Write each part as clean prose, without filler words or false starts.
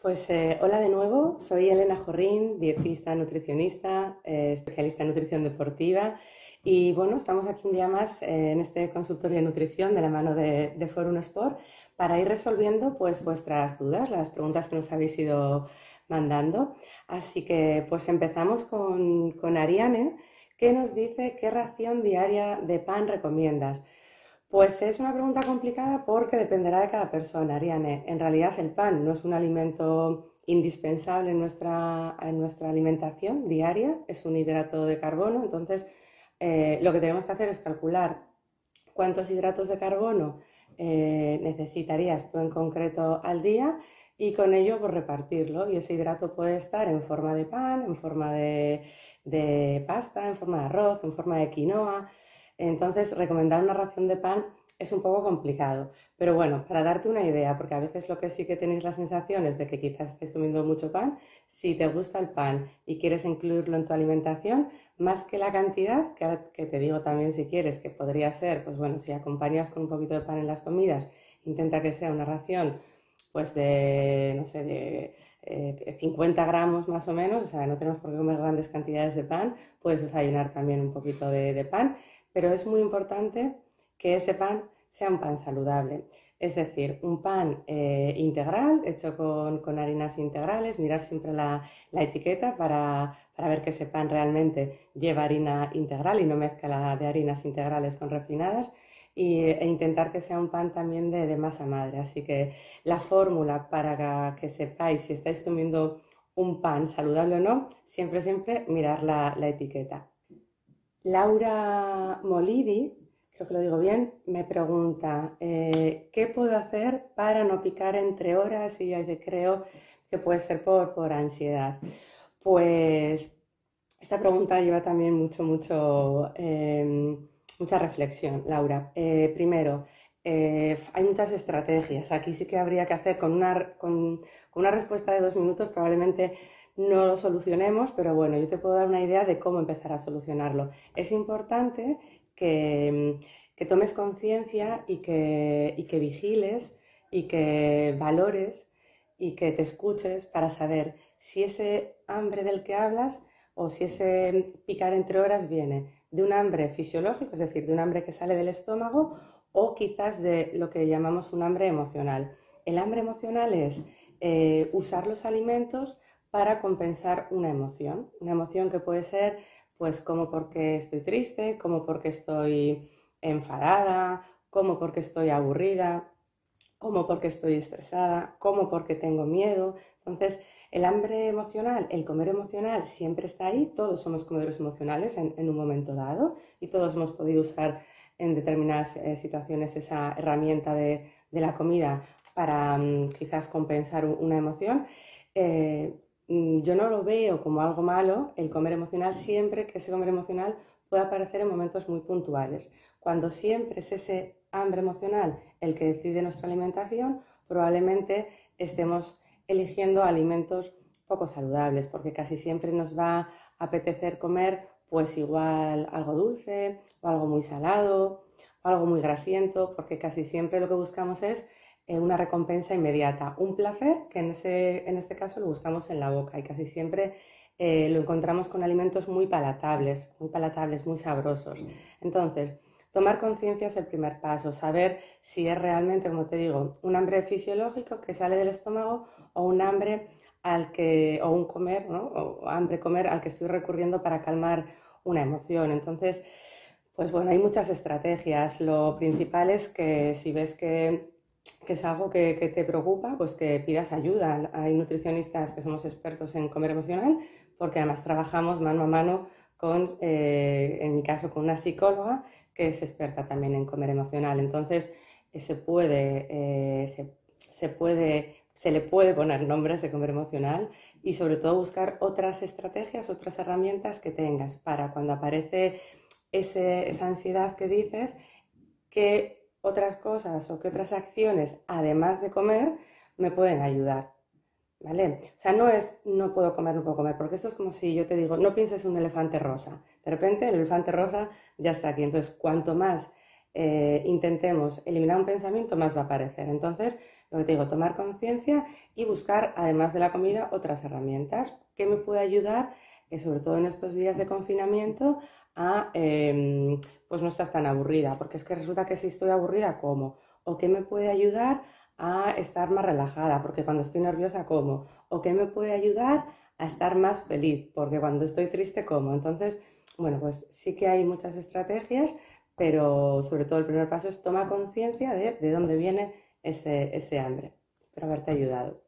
Hola de nuevo, soy Elena Jorrín, dietista, nutricionista, especialista en nutrición deportiva y bueno, estamos aquí un día más en este consultorio de nutrición de la mano de Forum Sport para ir resolviendo pues vuestras dudas, las preguntas que nos habéis ido mandando. Así que pues empezamos con Ariane, que nos dice qué ración diaria de pan recomiendas. Pues es una pregunta complicada porque dependerá de cada persona, Ariane. En realidad el pan no es un alimento indispensable en nuestra alimentación diaria, es un hidrato de carbono, entonces lo que tenemos que hacer es calcular cuántos hidratos de carbono necesitarías tú en concreto al día y con ello pues, repartirlo. Y ese hidrato puede estar en forma de pan, en forma de pasta, en forma de arroz, en forma de quinoa. Entonces, recomendar una ración de pan es un poco complicado, pero bueno, para darte una idea, porque a veces lo que sí que tenéis la sensación es de que quizás estés comiendo mucho pan, si te gusta el pan y quieres incluirlo en tu alimentación, más que la cantidad, que te digo también si quieres, que podría ser, pues bueno, si acompañas con un poquito de pan en las comidas, intenta que sea una ración, pues de, no sé, de 50 gramos más o menos, o sea, no tenemos por qué comer grandes cantidades de pan, puedes desayunar también un poquito de pan, pero es muy importante que ese pan sea un pan saludable. Es decir, un pan integral, hecho con harinas integrales, mirar siempre la etiqueta para ver que ese pan realmente lleva harina integral y no mezcla de harinas integrales con refinadas e intentar que sea un pan también de masa madre. Así que la fórmula para que sepáis si estáis comiendo un pan saludable o no, siempre mirar la etiqueta. Laura Molidi, creo que lo digo bien, me pregunta ¿qué puedo hacer para no picar entre horas? Y creo que puede ser por ansiedad. Pues esta pregunta lleva también mucha reflexión, Laura. Primero, hay muchas estrategias. Aquí sí que habría que hacer con una respuesta de 2 minutos, probablemente no lo solucionemos, pero bueno, yo te puedo dar una idea de cómo empezar a solucionarlo. Es importante que tomes conciencia y que vigiles y que valores y que te escuches para saber si ese hambre del que hablas o si ese picar entre horas viene de un hambre fisiológico, es decir, de un hambre que sale del estómago o quizás de lo que llamamos un hambre emocional. El hambre emocional es usar los alimentos para compensar una emoción que puede ser pues como porque estoy triste, como porque estoy enfadada, como porque estoy aburrida, como porque estoy estresada, como porque tengo miedo. Entonces, el hambre emocional, el comer emocional siempre está ahí, todos somos comedores emocionales en un momento dado y todos hemos podido usar en determinadas situaciones esa herramienta de la comida para quizás compensar una emoción. Yo no lo veo como algo malo el comer emocional siempre que ese comer emocional puede aparecer en momentos muy puntuales. Cuando siempre es ese hambre emocional el que decide nuestra alimentación, probablemente estemos eligiendo alimentos poco saludables, porque casi siempre nos va a apetecer comer pues igual algo dulce o algo muy salado o algo muy grasiento, porque casi siempre lo que buscamos es una recompensa inmediata, un placer que en este caso lo buscamos en la boca y casi siempre lo encontramos con alimentos muy palatables, muy sabrosos. Entonces, tomar conciencia es el primer paso, saber si es realmente, como te digo, un hambre fisiológico que sale del estómago o un hambre o un comer, ¿no? O hambre comer al que estoy recurriendo para calmar una emoción. Entonces, pues bueno, hay muchas estrategias. Lo principal es que si ves que es algo que te preocupa, pues que pidas ayuda. Hay nutricionistas que somos expertos en comer emocional, porque además trabajamos mano a mano en mi caso, con una psicóloga que es experta también en comer emocional. Entonces, se le puede poner nombre a ese comer emocional y sobre todo buscar otras estrategias, otras herramientas que tengas para cuando aparece esa ansiedad que dices, que otras cosas o que otras acciones, además de comer, me pueden ayudar, ¿vale? O sea, no es no puedo comer, porque esto es como si yo te digo, no pienses en un elefante rosa. De repente el elefante rosa ya está aquí. Entonces, cuanto más intentemos eliminar un pensamiento, más va a aparecer. Entonces, lo que te digo, tomar conciencia y buscar, además de la comida, otras herramientas que me puede ayudar, sobre todo en estos días de confinamiento, a pues no estar tan aburrida, porque es que resulta que si estoy aburrida, ¿como? O qué me puede ayudar a estar más relajada, porque cuando estoy nerviosa, ¿como? O qué me puede ayudar a estar más feliz, porque cuando estoy triste, ¿como? Entonces, bueno, pues sí que hay muchas estrategias, pero sobre todo el primer paso es tomar conciencia de dónde viene ese hambre. Espero haberte ayudado.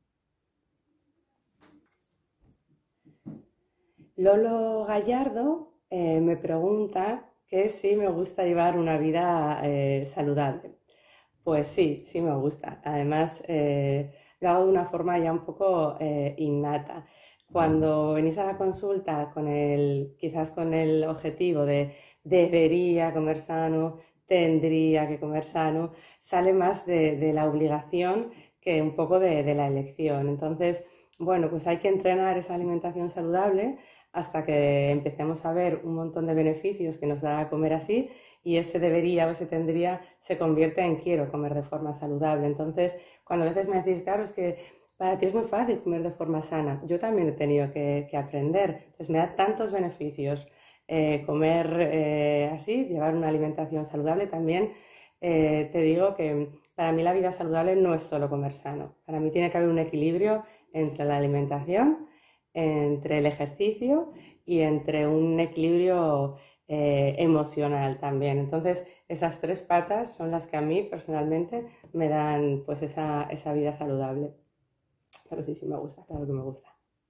Lolo Gallardo me pregunta que si me gusta llevar una vida saludable. Pues sí, sí me gusta. Además, lo hago de una forma ya un poco innata. Cuando venís a la consulta quizás con el objetivo de debería comer sano, tendría que comer sano, sale más de la obligación que un poco de la elección. Entonces, bueno, pues hay que entrenar esa alimentación saludable hasta que empecemos a ver un montón de beneficios que nos da comer así, y ese debería o ese tendría se convierte en quiero comer de forma saludable. Entonces, cuando a veces me decís, claro, es que para ti es muy fácil comer de forma sana, yo también he tenido que aprender. Entonces, me da tantos beneficios comer así, llevar una alimentación saludable. También te digo que para mí la vida saludable no es solo comer sano. Para mí tiene que haber un equilibrio entre la alimentación, entre el ejercicio y entre un equilibrio emocional también. Entonces, esas tres patas son las que a mí personalmente me dan pues esa vida saludable. Pero sí, sí me gusta, claro que me gusta.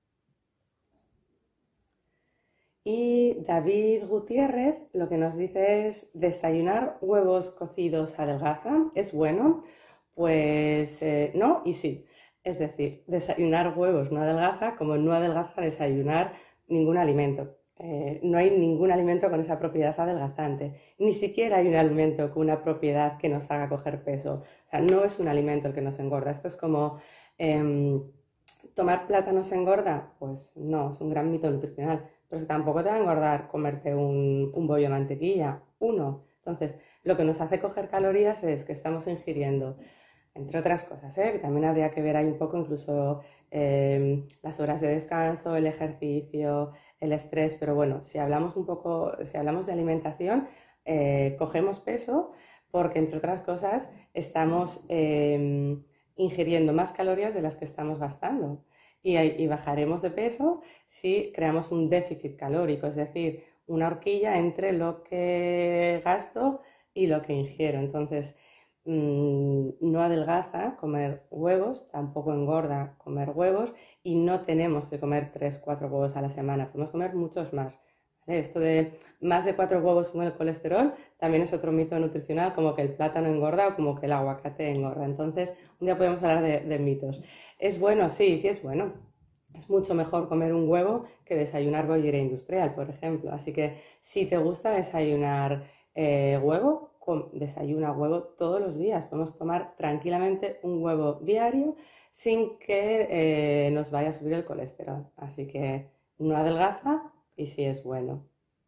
Y David Gutiérrez lo que nos dice es: desayunar huevos cocidos adelgaza, ¿es bueno? Pues no y sí. Es decir, desayunar huevos no adelgaza, como no adelgaza desayunar ningún alimento. No hay ningún alimento con esa propiedad adelgazante. Ni siquiera hay un alimento con una propiedad que nos haga coger peso. O sea, no es un alimento el que nos engorda. Esto es como ¿tomar plátanos engorda? Pues no, es un gran mito nutricional. Pero tampoco te va a engordar comerte un bollo de mantequilla, uno. Entonces, lo que nos hace coger calorías es que estamos ingiriendo, entre otras cosas, que también habría que ver ahí un poco incluso las horas de descanso, el ejercicio, el estrés, pero bueno, si hablamos un poco, si hablamos de alimentación, cogemos peso porque entre otras cosas estamos ingiriendo más calorías de las que estamos gastando, y bajaremos de peso si creamos un déficit calórico, es decir, una horquilla entre lo que gasto y lo que ingiero. Entonces, no adelgaza comer huevos, tampoco engorda comer huevos, y no tenemos que comer 3-4 huevos a la semana, podemos comer muchos más. ¿Vale? Esto de más de 4 huevos con el colesterol también es otro mito nutricional, como que el plátano engorda o como que el aguacate engorda. Entonces, un día podemos hablar de mitos. ¿Es bueno? Sí, sí es bueno. Es mucho mejor comer un huevo que desayunar bollera industrial, por ejemplo. Así que si te gusta desayunar huevo, desayuna huevo todos los días. Podemos tomar tranquilamente un huevo diario sin que nos vaya a subir el colesterol. Así que no adelgaza y sí es bueno.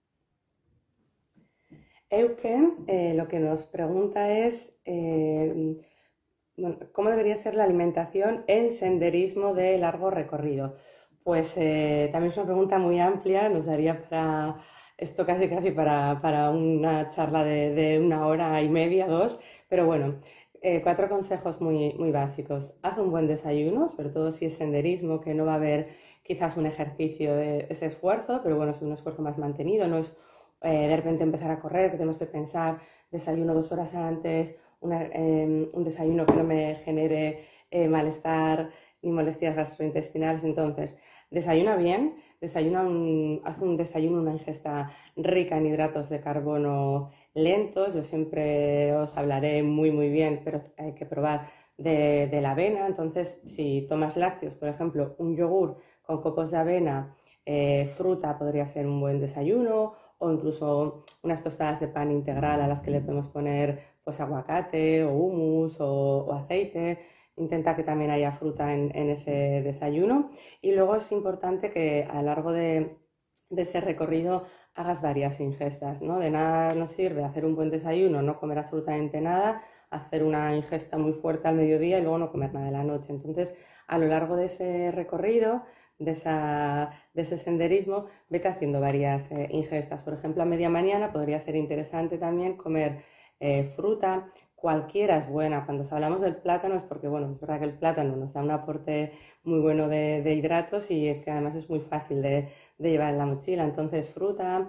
Euken lo que nos pregunta es bueno, ¿cómo debería ser la alimentación en senderismo de largo recorrido? Pues también es una pregunta muy amplia, nos daría para esto casi para una charla de 1 hora y media, 2, pero bueno, 4 consejos muy básicos. Haz un buen desayuno, sobre todo si es senderismo, que no va a haber quizás un ejercicio de ese esfuerzo, pero bueno, es un esfuerzo más mantenido, no es de repente empezar a correr, que tenemos que pensar desayuno 2 horas antes, un desayuno que no me genere malestar ni molestias gastrointestinales. Entonces, desayuna bien, haz un desayuno, una ingesta rica en hidratos de carbono lentos. Yo siempre os hablaré muy bien, pero hay que probar de la avena. Entonces, si tomas lácteos, por ejemplo, un yogur con copos de avena, fruta podría ser un buen desayuno, o incluso unas tostadas de pan integral a las que le podemos poner pues aguacate o hummus o aceite. Intenta que también haya fruta en ese desayuno. Y luego es importante que a lo largo de ese recorrido hagas varias ingestas, ¿no? De nada nos sirve hacer un buen desayuno, no comer absolutamente nada, hacer una ingesta muy fuerte al mediodía y luego no comer nada de la noche. Entonces, a lo largo de ese recorrido, de ese senderismo, vete haciendo varias ingestas. Por ejemplo, a media mañana podría ser interesante también comer fruta, cualquiera es buena. Cuando hablamos del plátano es porque, bueno, es verdad que el plátano nos da un aporte muy bueno de hidratos y es que además es muy fácil de llevar en la mochila. Entonces, fruta,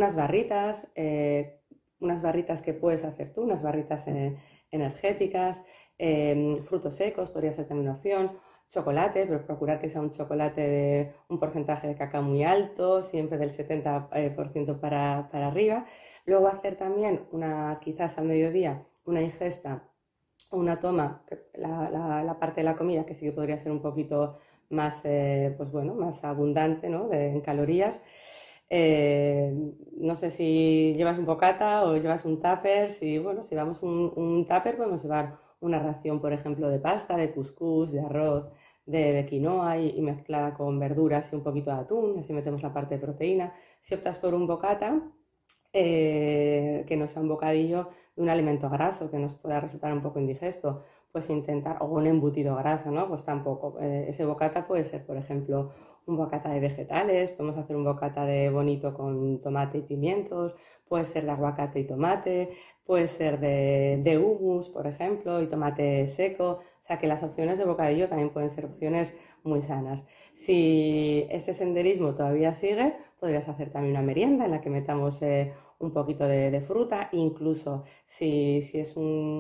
unas barritas que puedes hacer tú, unas barritas energéticas, frutos secos podría ser también una opción, chocolate, pero procurar que sea un chocolate de un porcentaje de cacao muy alto, siempre del 70% para arriba. Luego hacer también quizás al mediodía, una ingesta o una toma, la parte de la comida que sí que podría ser un poquito más, pues bueno, más abundante, ¿no? En calorías. Eh, no sé si llevas un bocata o llevas un tupper. Si, bueno, si llevamos un tupper, podemos llevar una ración, por ejemplo, de pasta, de cuscús, de arroz, de quinoa y mezclada con verduras y un poquito de atún. Así metemos la parte de proteína. Si optas por un bocata, que no sea un bocadillo de un alimento graso que nos pueda resultar un poco indigesto, pues intentar, o un embutido graso, ¿no? Pues tampoco. Ese bocata puede ser, por ejemplo, un bocata de vegetales, podemos hacer un bocata de bonito con tomate y pimientos, puede ser de aguacate y tomate, puede ser de hummus, por ejemplo, y tomate seco. O sea que las opciones de bocadillo también pueden ser opciones muy sanas. Si ese senderismo todavía sigue, podrías hacer también una merienda en la que metamos un poquito de fruta, incluso si es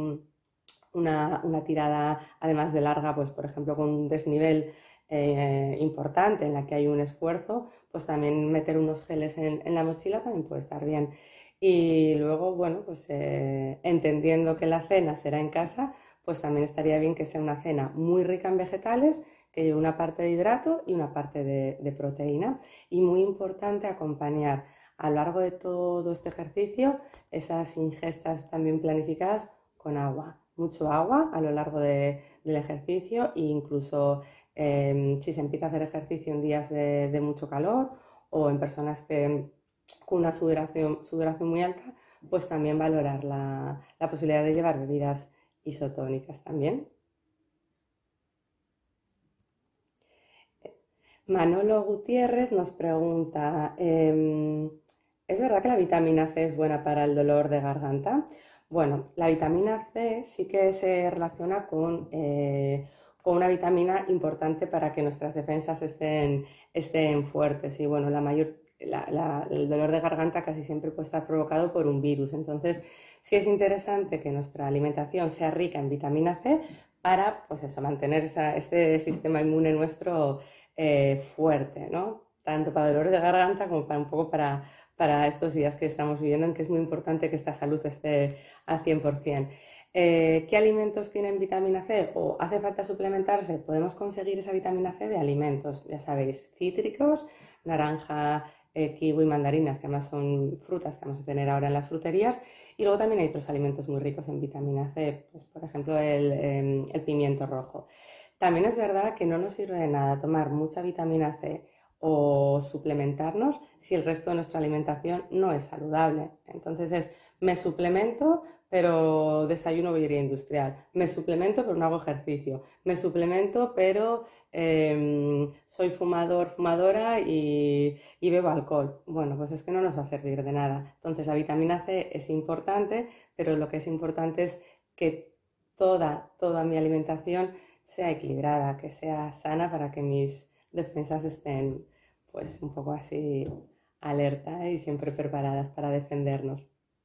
una tirada además de larga, pues por ejemplo con un desnivel importante en la que hay un esfuerzo, pues también meter unos geles en la mochila también puede estar bien. Y luego, bueno, pues entendiendo que la cena será en casa, pues también estaría bien que sea una cena muy rica en vegetales, que lleve una parte de hidrato y una parte de proteína. Y muy importante acompañar a lo largo de todo este ejercicio esas ingestas también planificadas con agua, mucho agua a lo largo del ejercicio e incluso si se empieza a hacer ejercicio en días de mucho calor o en personas con una sudoración muy alta, pues también valorar la posibilidad de llevar bebidas isotónicas también. Manolo Gutiérrez nos pregunta, ¿es verdad que la vitamina C es buena para el dolor de garganta? Bueno, la vitamina C sí que se relaciona con una vitamina importante para que nuestras defensas estén fuertes. Y bueno, el dolor de garganta casi siempre puede estar provocado por un virus. Entonces, sí es interesante que nuestra alimentación sea rica en vitamina C para, pues eso, mantener este sistema inmune nuestro fuerte, ¿no? Tanto para dolores de garganta como para un poco para estos días que estamos viviendo, en que es muy importante que esta salud esté al 100%. ¿Qué alimentos tienen vitamina C? ¿O hace falta suplementarse? Podemos conseguir esa vitamina C de alimentos, ya sabéis, cítricos, naranja, kiwi, mandarinas, que además son frutas que vamos a tener ahora en las fruterías. Y luego también hay otros alimentos muy ricos en vitamina C, pues, por ejemplo el pimiento rojo. También es verdad que no nos sirve de nada tomar mucha vitamina C o suplementarnos si el resto de nuestra alimentación no es saludable. Entonces me suplemento, pero desayuno bollería industrial. Me suplemento, pero no hago ejercicio. Me suplemento, pero soy fumadora y bebo alcohol. Bueno, pues es que no nos va a servir de nada. Entonces la vitamina C es importante, pero lo que es importante es que toda mi alimentación sea equilibrada, que sea sana para que mis defensas estén pues un poco así alerta y siempre preparadas para defendernos.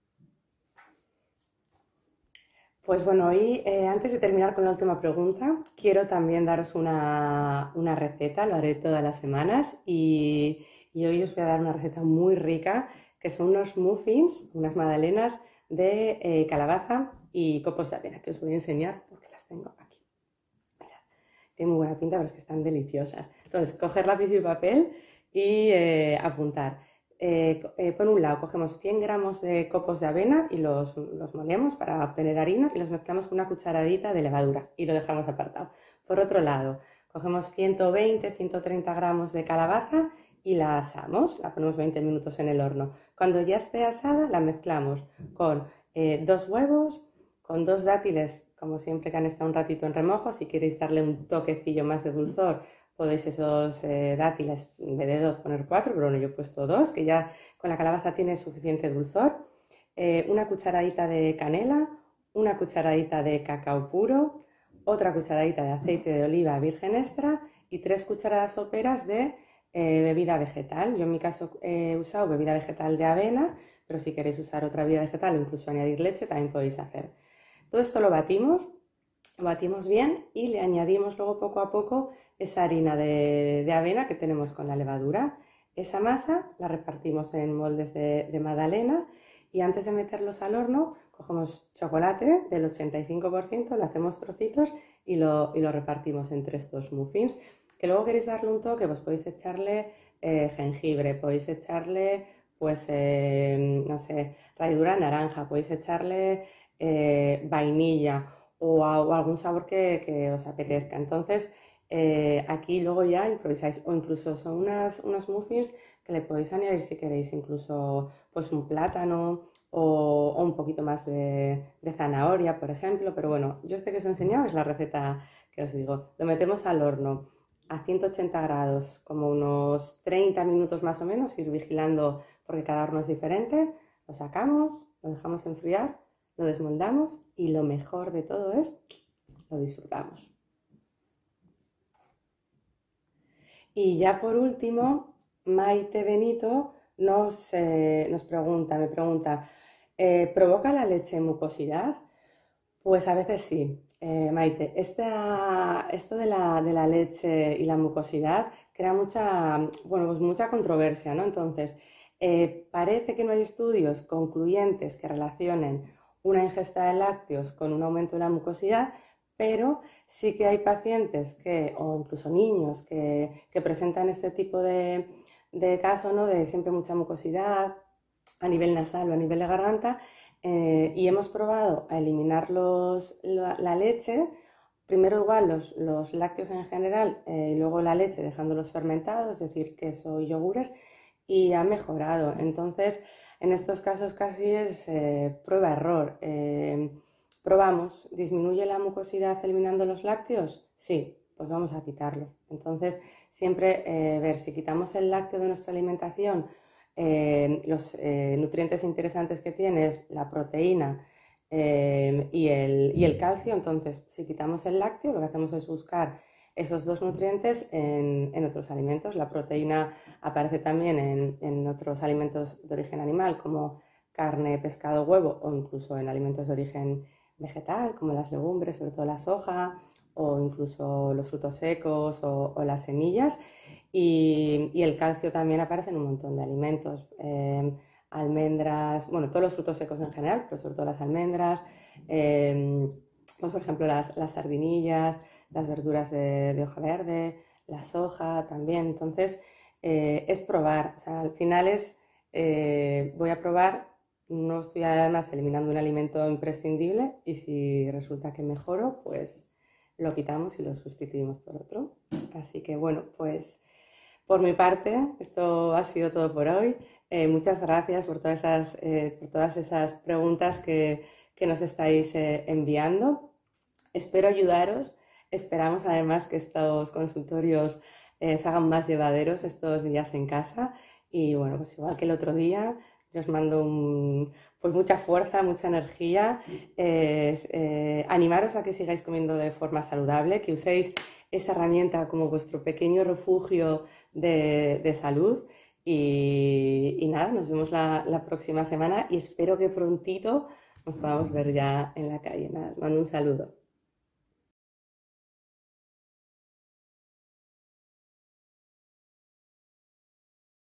Pues bueno, hoy antes de terminar con la última pregunta, quiero también daros una receta, lo haré todas las semanas y hoy os voy a dar una receta muy rica que son unos muffins, unas magdalenas de calabaza y copos de avena que os voy a enseñar porque las tengo aquí. Tiene muy buena pinta, pero es que están deliciosas. Entonces, coger lápiz y papel y apuntar. Por un lado, cogemos 100 gramos de copos de avena y los molemos para obtener harina y los mezclamos con una cucharadita de levadura y lo dejamos apartado. Por otro lado, cogemos 120, 130 gramos de calabaza y la asamos, la ponemos 20 minutos en el horno. Cuando ya esté asada la mezclamos con 2 huevos, con 2 dátiles, como siempre que han estado un ratito en remojo. Si queréis darle un toquecillo más de dulzor, podéis esos dátiles, en vez de 2 poner 4, pero bueno, yo he puesto 2, que ya con la calabaza tiene suficiente dulzor. Una cucharadita de canela, una cucharadita de cacao puro, otra cucharadita de aceite de oliva virgen extra y 3 cucharadas soperas de bebida vegetal. Yo en mi caso he usado bebida vegetal de avena, pero si queréis usar otra bebida vegetal o incluso añadir leche, también podéis hacer. Todo esto lo batimos bien y le añadimos luego poco a poco esa harina de avena que tenemos con la levadura. Esa masa la repartimos en moldes de magdalena y antes de meterlos al horno cogemos chocolate del 85%, lo hacemos trocitos y lo repartimos entre estos muffins. Que luego queréis darle un toque, pues podéis echarle jengibre, podéis echarle, pues, no sé, ralladura de naranja, podéis echarle vainilla o algún sabor que os apetezca. Entonces, aquí luego ya improvisáis, o incluso son unos muffins que le podéis añadir si queréis incluso pues un plátano o un poquito más de zanahoria, por ejemplo. Pero bueno, yo que os he enseñado es la receta que os digo. Lo metemos al horno a 180 grados, como unos 30 minutos más o menos, ir vigilando porque cada horno es diferente. Lo sacamos, lo dejamos enfriar, lo desmoldamos y lo mejor de todo es lo disfrutamos. Y ya por último, Maite Benito me pregunta, ¿provoca la leche mucosidad? Pues a veces sí, Maite. Esto de la leche y la mucosidad crea mucha controversia, ¿no? Entonces, parece que no hay estudios concluyentes que relacionen una ingesta de lácteos con un aumento de la mucosidad, pero sí que hay pacientes o incluso niños que presentan este tipo de caso, ¿no? De siempre mucha mucosidad a nivel nasal o a nivel de garganta, y hemos probado a eliminar la leche, primero igual los lácteos en general, y luego la leche dejándolos fermentados, es decir, queso y yogures, y ha mejorado. Entonces, en estos casos casi es prueba-error. Probamos, ¿disminuye la mucosidad eliminando los lácteos? Sí, pues vamos a quitarlo. Entonces, siempre ver si quitamos el lácteo de nuestra alimentación, los nutrientes interesantes que tiene es la proteína y el calcio. Entonces, si quitamos el lácteo, lo que hacemos es buscar esos 2 nutrientes en otros alimentos. La proteína aparece también en otros alimentos de origen animal, como carne, pescado, huevo, o incluso en alimentos de origen vegetal, como las legumbres, sobre todo la soja, o incluso los frutos secos o las semillas. Y el calcio también aparece en un montón de alimentos, almendras, bueno, todos los frutos secos en general, pero sobre todo las almendras, pues por ejemplo las sardinillas, las verduras de hoja verde, la soja también. Entonces, es probar, o sea, al final voy a probar, no estoy además eliminando un alimento imprescindible y si resulta que mejoro, pues lo quitamos y lo sustituimos por otro. Así que bueno, pues por mi parte, esto ha sido todo por hoy. Muchas gracias por todas esas preguntas que nos estáis enviando. Espero ayudaros. Esperamos además que estos consultorios os hagan más llevaderos estos días en casa. Y bueno, pues igual que el otro día, yo os mando pues mucha fuerza, mucha energía. Animaros a que sigáis comiendo de forma saludable, que uséis esa herramienta como vuestro pequeño refugio de salud. Y nada, nos vemos la próxima semana y espero que prontito nos podamos ver ya en la calle. Nada, os mando un saludo.